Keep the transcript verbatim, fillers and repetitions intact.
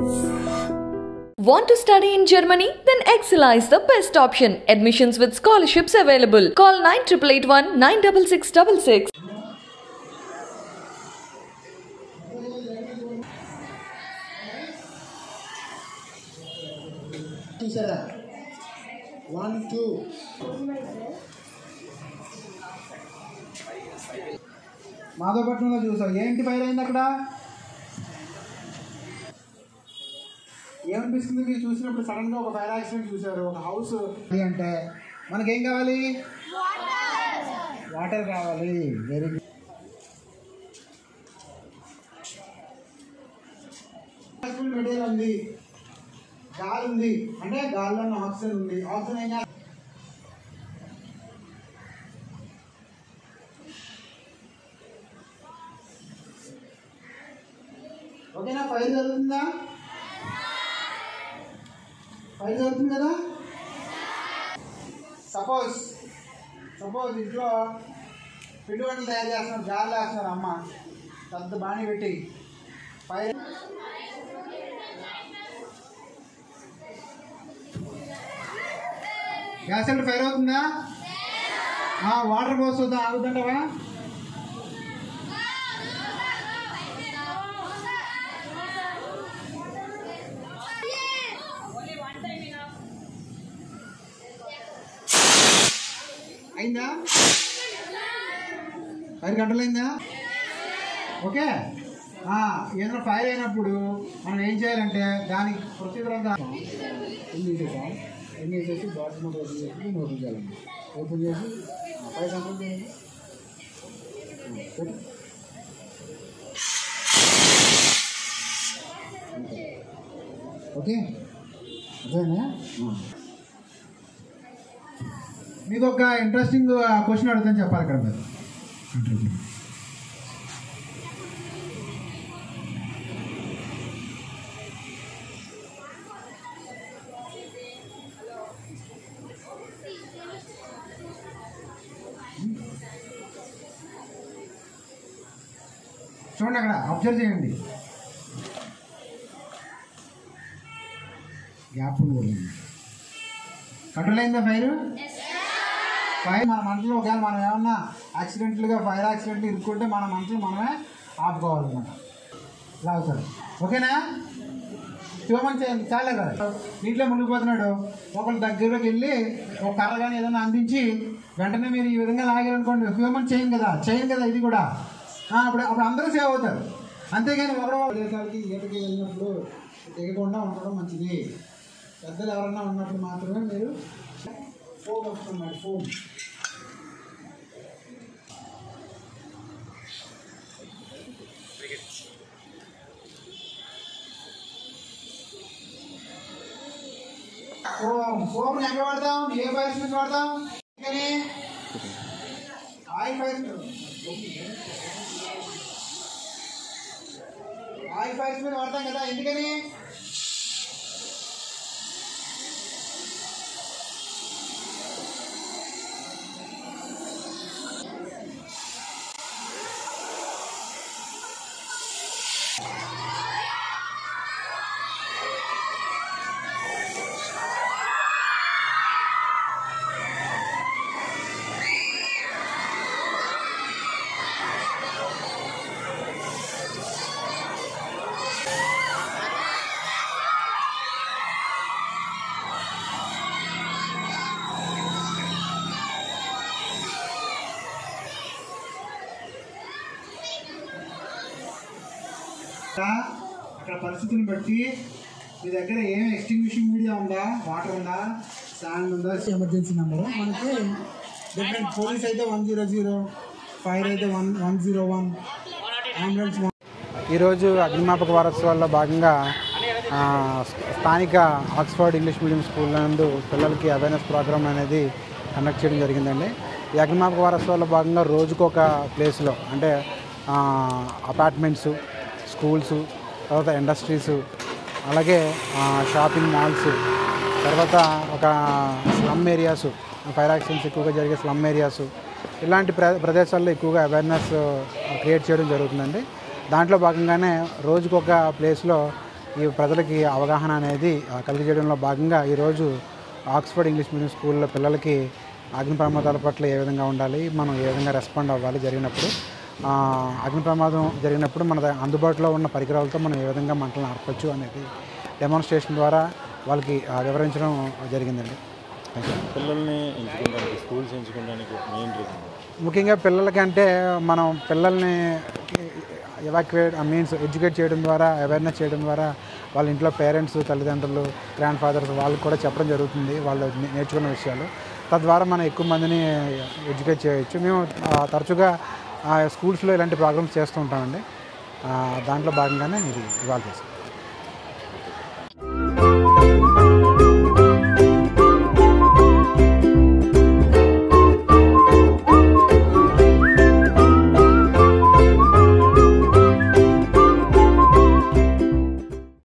Want to study in Germany? Then Excella is the best option. Admissions with scholarships available. Call nine eight eight one nine six six six six. One, two. మాధవపట్నంలో చూసావు ఏంటి fire అయింది అక్కడ? ఏమనిపిస్తుంది మీరు చూసినప్పుడు? సడన్గా ఒక fire accident చూసారు, ఒక హౌస్ అంటే మనకేం కావాలి? వాటర్ కావాలి. Very good. మెటీరియల్ ఉంది, గాలి ఉంది అంటే గాలిలో ఆక్సిజన్ ఉంది. ఆక్సిజన్ ఏం ఓకేనా? ఫైర్ జరుగుతుందా? ఫైర్ జరుగుతుంది కదా. సపోజ్ సపోజ్ ఇంట్లో పిండి వంటలు తయారు చేస్తున్నారు, గాలి వేస్తున్నారు అమ్మ, పెద్ద బాణీ పెట్టి. ఫైర్ గ్యాస్ అంటే ఫైర్ అవుతుందా? వాటర్ పోస్తుందా? ఆగుతుంటావా? అయిందా? ఫైర్ కంట్రోల్ అయిందా? ఓకే. ఏదైనా ఫైర్ అయినప్పుడు మనం ఏం చేయాలంటే దానికి ప్రొసీజర్ అంతా ఎన్ని వేసేసాం, ఎన్ని వేసేసి బాటిల్ ఓపెన్ చేసి ఓపెన్ చేయాలండి. ఓపెన్ చేసి ఫైర్ కంట్రోల్ చేయండి. ఓకే అదేనా? మీకు ఒక ఇంట్రెస్టింగ్ క్వశ్చన్ అడుగుతాను, చెప్పాలి ఇక్కడ మీరు. చూడండి అక్కడ అబ్జర్వ్ చేయండి. గ్యాప్ ఉంది. కంట్రోల్ అయిందా ఫైర్? ఫైర్ మన మంటలో ఒకవేళ మనం ఏమన్నా యాక్సిడెంట్లుగా ఫైర్ యాక్సిడెంట్లు ఇరుక్కుంటే మన మంటలు మనమే ఆపుకోవాలన్నమాట. ఇలా అవుతారు. ఓకేనా? శివమని చేయండి. చాలే కదా, నీటిలో మునిగిపోతున్నాడు, ఒకళ్ళ దగ్గరలోకి వెళ్ళి ఒక కర్ర కానీ ఏదైనా అందించి వెంటనే మీరు ఈ విధంగా లాగారనుకోండి, శివమని చేయండి కదా, చేయండి కదా ఇది కూడా. అప్పుడు అప్పుడు అందరూ సేవ్ అవుతారు. అంతేగాని ఒకరో దేశాలకి ఈతకి వెళ్ళినప్పుడు దిగకుండా ఉండడం మంచిది. పెద్దలు ఎవరన్నా ఉన్నప్పుడు మాత్రమే మీరు ఫోన్ వస్తున్నాడు. ఫోన్ ఫోన్ ఎక్కడ వాడతాం? ఏ ఫైర్స్ మీద వాడతాం? కానీ ఆయిల్ ఫైర్స్ ఆయిల్ ఫైర్స్ మీద వాడతాం కదా. ఎందుకని? అక్కడ పరిస్థితిని బట్టి మీ దగ్గర ఏం ఎక్స్టింగ్విషింగ్ మీడియా ఉందా, వాటర్ ఉందా, శాండ్ ఉందా, ఎమర్జెన్సీ నెంబరు మనకి డిఫరెంట్. పోలీస్ అయితే వన్ జీరో జీరో, ఫైర్ అయితే one one zero one, ambulance. ఈరోజు అగ్నిమాపక వారోత్సవాల్లో భాగంగా స్థానిక ఆక్స్ఫర్డ్ ఇంగ్లీష్ మీడియం స్కూల్ నందు పిల్లలకి అవేర్నెస్ ప్రోగ్రామ్ అనేది కండక్ట్ చేయడం జరిగిందండి. ఈ అగ్నిమాపక వారోత్సవాల్లో భాగంగా రోజుకొక ప్లేస్లో అంటే అపార్ట్మెంట్స్, స్కూల్స్, తర్వాత ఇండస్ట్రీస్, అలాగే షాపింగ్ మాల్స్, తర్వాత ఒక స్లమ్ ఏరియాస్, ఫైర్ యాక్సిడెంట్స్ ఎక్కువగా జరిగే స్లమ్ ఏరియాస్, ఇలాంటి ప్ర ప్రదేశాల్లో ఎక్కువగా అవేర్నెస్ క్రియేట్ చేయడం జరుగుతుందండి. దాంట్లో భాగంగానే రోజుకొక ప్లేస్లో ఈ ప్రజలకి అవగాహన అనేది కలిగజేయడంలో భాగంగా ఈరోజు ఆక్స్ఫర్డ్ ఇంగ్లీష్ మీడియం స్కూల్లో పిల్లలకి అగ్ని ప్రమాదాల పట్ల ఏ విధంగా ఉండాలి, మనం ఏ విధంగా రెస్పాండ్ అవ్వాలి జరిగినప్పుడు, అగ్ని ప్రమాదం జరిగినప్పుడు మన అందుబాటులో ఉన్న పరికరాలతో మనం ఏ విధంగా మంటలను ఆర్పచ్చు అనేది డెమాన్స్ట్రేషన్ ద్వారా వాళ్ళకి వివరించడం జరిగిందండి. పిల్లల్ని ఎంచుకోవడానికి స్కూల్స్ ఎంచుకోవడానికి మెయిన్ రీజన్ ముఖ్యంగా పిల్లలకంటే మనం పిల్లల్ని ఎవాక్యుయేట్ మీన్స్ ఎడ్యుకేట్ చేయడం ద్వారా, అవేర్నెస్ చేయడం ద్వారా వాళ్ళ ఇంట్లో పేరెంట్స్, తల్లిదండ్రులు, గ్రాండ్ ఫాదర్స్ వాళ్ళకి కూడా చెప్పడం జరుగుతుంది వాళ్ళు నేర్చుకున్న విషయాలు. తద్వారా మనం ఎక్కువ మందిని ఎడ్యుకేట్ చేయవచ్చు. మేము తరచుగా స్కూల్స్లో ఇలాంటి ప్రోగ్రామ్స్ చేస్తూ ఉంటామండి. దాంట్లో భాగంగానే ఇది ఇవాళ చేస్తాం.